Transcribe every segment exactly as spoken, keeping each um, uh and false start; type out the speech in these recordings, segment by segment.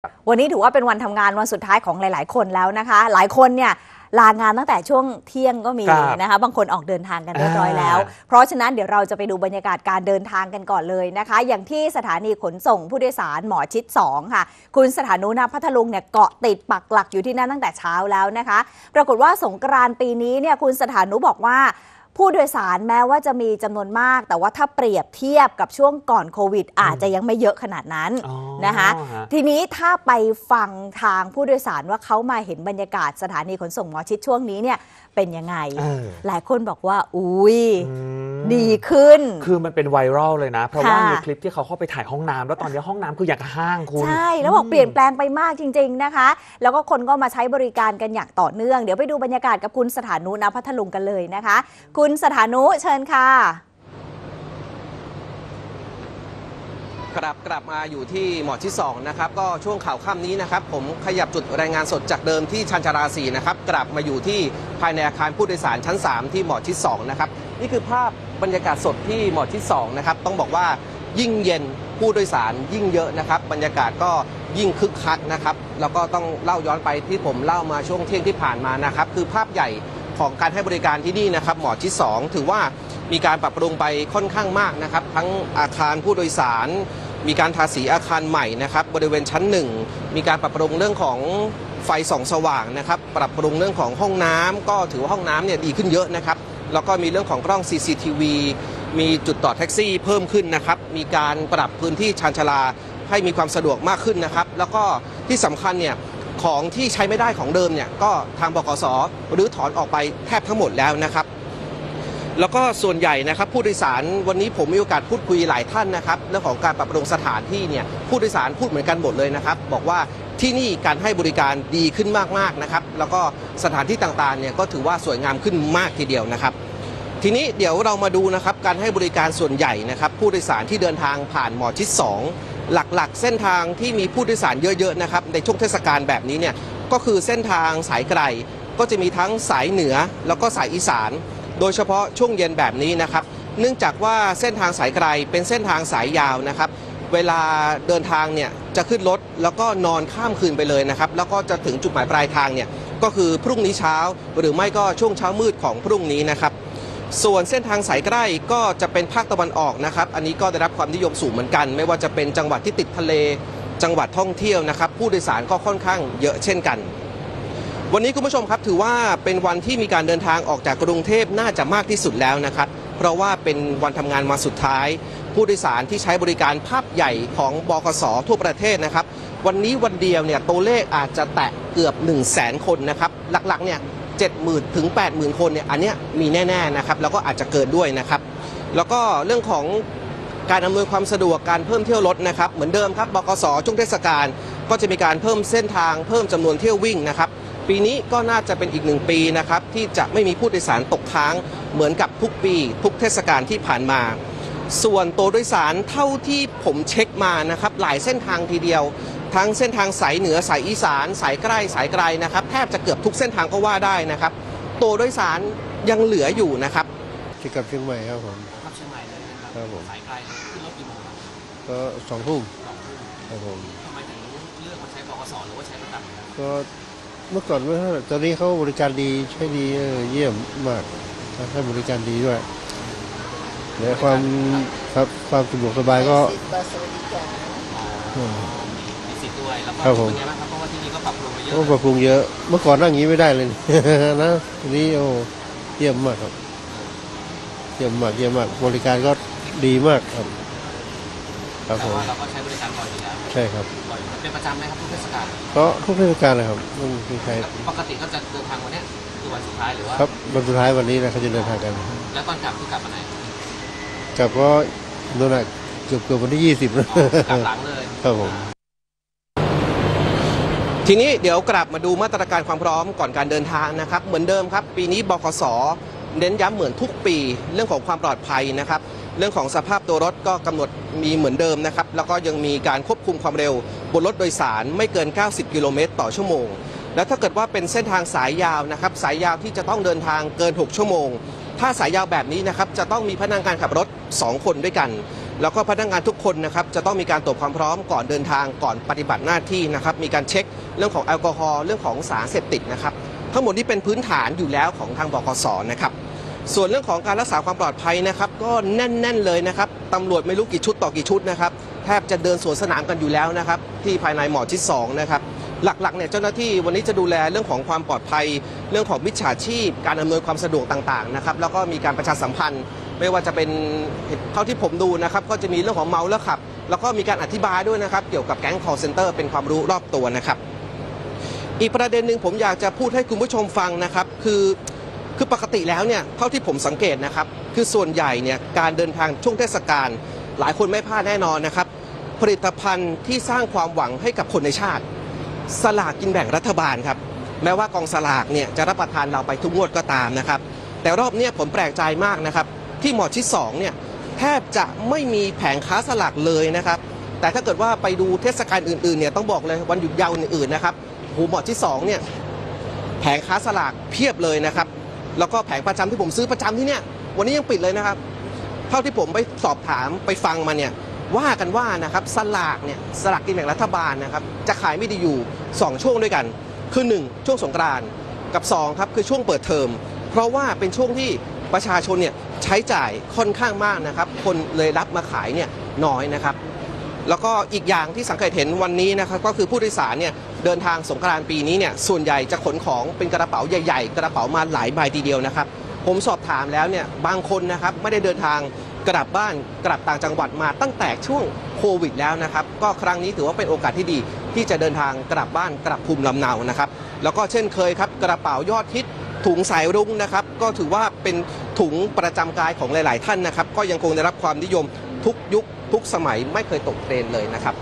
วันนี้ถือว่าเป็นวันทำงานวันสุดท้ายของหลายๆคนแล้วนะคะหลายคนเนี่ยลางานตั้งแต่ช่วงเที่ยงก็มีนะคะบางคนออกเดินทางกันเรียบร้อยแล้วเพราะฉะนั้นเดี๋ยวเราจะไปดูบรรยากาศการเดินทางกันก่อนเลยนะคะอย่างที่สถานีขนส่งผู้โดยสารหมอชิดสองค่ะคุณสถานุณพัทลุงเนี่ยเกาะติดปักหลักอยู่ที่นั่นตั้งแต่เช้าแล้วนะคะปรากฏว่าสงกรานต์ปีนี้เนี่ยคุณสถานุบอกว่าผู้โดยสารแม้ว่าจะมีจำนวนมากแต่ว่าถ้าเปรียบเทียบกับช่วงก่อนโควิดอาจจะยังไม่เยอะขนาดนั้นนะคะทีนี้ถ้าไปฟังทางผู้โดยสารว่าเขามาเห็นบรรยากาศสถานีขนส่งหมอชิดช่วงนี้เนี่ยเป็นยังไงหลายคนบอกว่าอุ้ยดีขึ้นคือมันเป็นไวรัลเลยนะเพราะว่ามีคลิปที่เขาเข้าไปถ่ายห้องน้ำแล้วตอนนี้ห้องน้ำคืออยากห้างคุณใช่แล้วบอกเปลี่ยนแปลงไปมากจริงๆนะคะแล้วก็คนก็มาใช้บริการกันอย่างต่อเนื่องเดี๋ยวไปดูบรรยากาศกับคุณสถานุณพัทลุงกันเลยนะคะคุณสถานุเชิญค่ะกลับกลับมาอยู่ที่หมอชิดสองนะครับก็ช่วงข่าวค่ำนี้นะครับผมขยับจุดรายงานสดจากเดิมที่ชานชาลาสี่นะครับกลับมาอยู่ที่ภายในอาคารผู้โดยสารชั้นสามที่หมอชิดสองนะครับนี่คือภาพบรรยากาศสดที่หมอชิดสองนะครับต้องบอกว่ายิ่งเย็นผู้โดยสารยิ่งเยอะนะครับบรรยากาศก็ยิ่งคึกคักนะครับแล้วก็ต้องเล่าย้อนไปที่ผมเล่ามาช่วงเที่ยงที่ผ่านมานะครับคือภาพใหญ่ของการให้บริการที่นี่นะครับหมอชิดสองถือว่ามีการปรับปรุงไปค่อนข้างมากนะครับทั้งอาคารผู้โดยสารมีการทาสีอาคารใหม่นะครับบริเวณชั้นหนึ่งมีการปรับปรุงเรื่องของไฟส่องสว่างนะครับปรับปรุงเรื่องของห้องน้ำก็ถือว่าห้องน้ำเนี่ยดีขึ้นเยอะนะครับแล้วก็มีเรื่องของกล้อง ซี ซี ที วี มีจุดต่อแท็กซี่เพิ่มขึ้นนะครับมีการปรับพื้นที่ชานชาลาให้มีความสะดวกมากขึ้นนะครับแล้วก็ที่สำคัญเนี่ยของที่ใช้ไม่ได้ของเดิมเนี่ยก็ทางบขส.หรือถอนออกไปแทบทั้งหมดแล้วนะครับแล้วก็ส่วนใหญ่นะครับผู้โดยสารวันนี้ผมมีโอกาสพูดคุยหลายท่านนะครับเรื่องของการปรับปรุงสถานที่เนี่ยผู้โดยสารพูดเหมือนกันหมดเลยนะครับบอกว่าที่นี่การให้บริการดีขึ้นมากๆนะครับแล้วก็สถานที่ต่างๆเนี่ยก็ถือว่าสวยงามขึ้นมากทีเดียวนะครับทีนี้เดี๋ยวเรามาดูนะครับการให้บริการส่วนใหญ่นะครับผู้โดยสารที่เดินทางผ่านหมอชิดสองหลักๆเส้นทางที่มีผู้โดยสารเยอะๆนะครับในช่วงเทศกาลแบบนี้เนี่ยก็คือเส้นทางสายไกลก็จะมีทั้งสายเหนือแล้วก็สายอีสานโดยเฉพาะช่วงเย็นแบบนี้นะครับเนื่องจากว่าเส้นทางสายไกลเป็นเส้นทางสายยาวนะครับเวลาเดินทางเนี่ยจะขึ้นรถแล้วก็นอนข้ามคืนไปเลยนะครับแล้วก็จะถึงจุดหมายปลายทางเนี่ยก็คือพรุ่งนี้เช้าหรือไม่ก็ช่วงเช้ามืดของพรุ่งนี้นะครับส่วนเส้นทางสายใกล้ก็จะเป็นภาคตะวันออกนะครับอันนี้ก็ได้รับความนิยมสูงเหมือนกันไม่ว่าจะเป็นจังหวัดที่ติดทะเลจังหวัดท่องเที่ยวนะครับผู้โดยสารก็ค่อนข้างเยอะเช่นกันวันนี้คุณผู้ชมครับถือว่าเป็นวันที่มีการเดินทางออกจากกรุงเทพน่าจะมากที่สุดแล้วนะครับเพราะว่าเป็นวันทำงานมาสุดท้ายผู้โดยสารที่ใช้บริการภาพใหญ่ของบขส.ทั่วประเทศนะครับวันนี้วันเดียวเนี่ยตัวเลขอาจจะแตะเกือบ หนึ่งแสน คนนะครับหลักๆเนี่ยเจ็ดหมื่นถึง แปดหมื่น คนเนี่ยอันเนี้ยมีแน่ๆนะครับแล้วก็อาจจะเกินด้วยนะครับแล้วก็เรื่องของการอำนวยความสะดวกการเพิ่มเที่ยวรถนะครับเหมือนเดิมครับบขส.ช่วงเทศกาลก็จะมีการเพิ่มเส้นทางเพิ่มจำนวนเที่ยววิ่งนะครับปีนี้ก็น่าจะเป็นอีกหนึ่งปีนะครับที่จะไม่มีผู้โดยสารตกค้างเหมือนกับทุกปีทุกเทศกาลที่ผ่านมาส่วนตัวโดยสารเท่าที่ผมเช็คมานะครับหลายเส้นทางทีเดียวทั้งเส้นทางสายเหนือสายอีสานสายใกล้สายไกลนะครับแทบจะเกือบทุกเส้นทางก็ว่าได้นะครับตัวโดยสารยังเหลืออยู่นะครับที่กลับเชียงใหม่ครับผมกลับเชียงใหม่เลยครับผมสายไกลขึ้นรถกี่โมงก็สองทุ่มครับผมทำไมถึงเลือกมาใช้บขส.หรือว่าใช้ประจำก็เมื่อก่อนเมื่อตอนนี้เขาบริการดีใช้ดีเยี่ยมมากให้บริการดีด้วยและความครับความสะดวกสบายก็มีสิทธิ์ด้วยแล้วก็เป็นไงบ้างครับเพราะว่าที่นี่ก็ปรับปรุงไปเยอะก็ปรับปรุงเยอะเมื่อก่อนนั่งอย่างนี้ไม่ได้เลยนะทีนี้โอ้เยี่ยมมากครับเยี่ยมมากเยี่ยมมากบริการก็ดีมากครับครับผมเราก็ใช้บริการบ่อยอยู่แล้วใช่ครับเป็นประจำไหมครับทุกเทศกาลก็ทุกเทศกาลเลยครับไม่มีใครปกติก็จะเดินทางวันนี้คือวันสุดท้ายหรือว่าครับวันสุดท้ายวันนี้นะเขาจะเดินทางกันแล้วตอนกลับคือกลับวันไหนกลับก็โน่นน่ะเกือบเกือบวันที่ยี่สิบแล้วกลับหลังเลยครับผมทีนี้เดี๋ยวกลับมาดูมาตรการความพร้อมก่อนการเดินทางนะครับเหมือนเดิมครับปีนี้บขส.เน้นย้ำเหมือนทุกปีเรื่องของความปลอดภัยนะครับเรื่องของสภาพตัวรถก็กำหนดมีเหมือนเดิมนะครับแล้วก็ยังมีการควบคุมความเร็วบนรถโดยสารไม่เกินเก้าสิบกิโลเมตรต่อชั่วโมงแล้วถ้าเกิดว่าเป็นเส้นทางสายยาวนะครับสายยาวที่จะต้องเดินทางเกินหกชั่วโมงถ้าสายยาวแบบนี้นะครับจะต้องมีพนักงานขับรถสองคนด้วยกันแล้วก็พนักงานทุกคนนะครับจะต้องมีการตรวจความพร้อมก่อนเดินทางก่อนปฏิบัติหน้าที่นะครับมีการเช็คเรื่องของแอลกอฮอล์เรื่องของสารเสพติดนะครับทั้งหมดนี้เป็นพื้นฐานอยู่แล้วของทางบกส.นะครับส่วนเรื่องของการรักษาความปลอดภัยนะครับก็แน่นๆเลยนะครับตำรวจไม่รู้กี่ชุดต่อกี่ชุดนะครับแทบจะเดินสวนสนามกันอยู่แล้วนะครับที่ภายในหมอชิดสองนะครับหลักๆเนี่ยเจ้าหน้าที่วันนี้จะดูแลเรื่องของความปลอดภัยเรื่องของมิจฉาชีพการอำนวยความสะดวกต่างๆนะครับแล้วก็มีการประชาสัมพันธ์ไม่ว่าจะเป็นเท่าที่ผมดูนะครับก็จะมีเรื่องของเมาแล้วขับแล้วก็มีการอธิบายด้วยนะครับเกี่ยวกับแก๊ง call center เป็นความรู้รอบตัวนะครับอีกประเด็นหนึ่งผมอยากจะพูดให้คุณผู้ชมฟังนะครับคือคือปกติแล้วเนี่ยเท่าที่ผมสังเกตนะครับคือส่วนใหญ่เนี่ยการเดินทางช่วงเทศกาลหลายคนไม่พลาดแน่นอนนะครับผลิตภัณฑ์ที่สร้างความหวังให้กับคนในชาติสลากกินแบ่งรัฐบาลครับแม้ว่ากองสลากเนี่ยจะรับประทานเราไปทุกงวดก็ตามนะครับแต่รอบนี้ผมแปลกใจมากนะครับที่หมอชิดสองเนี่ยแทบจะไม่มีแผงค้าสลากเลยนะครับแต่ถ้าเกิดว่าไปดูเทศกาลอื่นๆเนี่ยต้องบอกเลยวันหยุดยาวอื่นๆนะครับโหหมอชิดสองเนี่ยแผงค้าสลากเพียบเลยนะครับแล้วก็แผงประจำที่ผมซื้อประจำที่เนี่ยวันนี้ยังปิดเลยนะครับเท่าที่ผมไปสอบถามไปฟังมาเนี่ยว่ากันว่านะครับสลากเนี่ยสลากกินแบ่งรัฐบาลนะครับจะขายไม่ดีอยู่สองช่วงด้วยกันคือหนึ่งช่วงสงกรานต์กับสองครับคือช่วงเปิดเทอมเพราะว่าเป็นช่วงที่ประชาชนเนี่ยใช้จ่ายค่อนข้างมากนะครับคนเลยรับมาขายเนี่ยน้อยนะครับแล้วก็อีกอย่างที่สังเกตเห็นวันนี้นะครับก็คือผู้โดยสารเนี่ยเดินทางสงกรานต์ปีนี้เนี่ยส่วนใหญ่จะขนของเป็นกระเป๋าใหญ่ๆกระเป๋ามาหลายใบทีเดียวนะครับผมสอบถามแล้วเนี่ยบางคนนะครับไม่ได้เดินทางกลับบ้านกลับต่างจังหวัดมาตั้งแต่ช่วงโควิดแล้วนะครับก็ครั้งนี้ถือว่าเป็นโอกาสที่ดีที่จะเดินทางกลับบ้านกลับภูมิลำเนานะครับแล้วก็เช่นเคยครับกระเป๋ายอดฮิตถุงสายรุ้งนะครับก็ถือว่าเป็นถุงประจำกายของหลายๆท่านนะครับก็ยังคงได้รับความนิยมทุกยุคทุกสมัยไม่เคยตกเทรนด์เลยนะครับ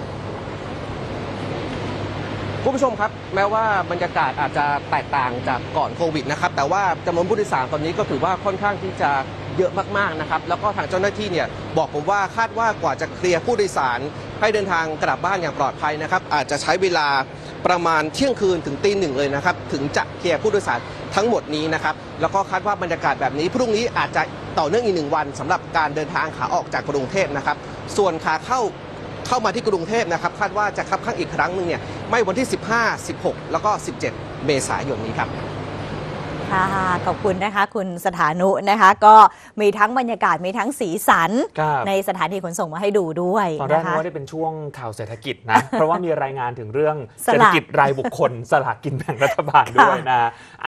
คุณผู้ชมครับแม้ว่าบรรยากาศอาจจะแตกต่างจากก่อนโควิดนะครับแต่ว่าจำนวนผู้โดยสารตอนนี้ก็ถือว่าค่อนข้างที่จะเยอะมากๆนะครับแล้วก็ทางเจ้าหน้าที่เนี่ยบอกผมว่าคาดว่ากว่าจะเคลียร์ผู้โดยสารให้เดินทางกลับบ้านอย่างปลอดภัยนะครับอาจจะใช้เวลาประมาณเที่ยงคืนถึงตีหนึ่งเลยนะครับถึงจะเคลียร์ผู้โดยสารทั้งหมดนี้นะครับแล้วก็คาดว่าบรรยากาศแบบนี้พรุ่งนี้อาจจะต่อเนื่องอีกหนึ่งวันสำหรับการเดินทางขาออกจากกรุงเทพนะครับส่วนขาเข้าเข้ามาที่กรุงเทพนะครับคาดว่าจะคับข้างอีกครั้งหนึ่งเนี่ยไม่วันที่สิบห้า สิบหกแล้วก็สิบเจ็ดเมษายนนี้ครับค่ะขอบคุณนะคะคุณสถานุนะคะก็มีทั้งบรรยากาศมีทั้งสีสันในสถานีขนส่งมาให้ดูด้วยตอนแรกนึกว่าได้เป็นช่วงข่าวเศรษฐกิจนะ เพราะว่ามีรายงานถึงเรื่องเศรษฐกิจรายบุคคลสลากกินแบ่งรัฐบาลด้วยนะ